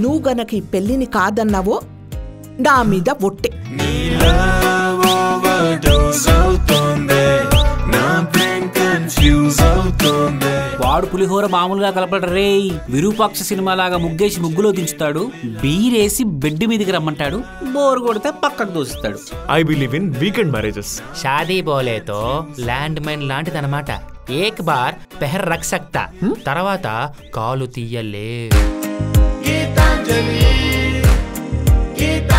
నువ్వు గనక ఈ పెళ్లిని కాదన్నావో నా మీద ఒట్టే. వాడు పులిహోర మామూలుగా కలపడు రే. విరూపాక్ష సినిమా లాగా ముగ్గేసి ముగ్గులో దించుతాడు, బీరేసి బెడ్ మీదకి రమ్మంటాడు, బోర్ కొడితే పక్కకు దోస్తాడు. I believe in weekend marriages. షాదీ బోలేతో ల్యాండ్ మైన్ లాంటిదన్నమాట. ఏక్ బార్ పెహర్ రక్ సక్తా, తర్వాత కాలు తీయలే.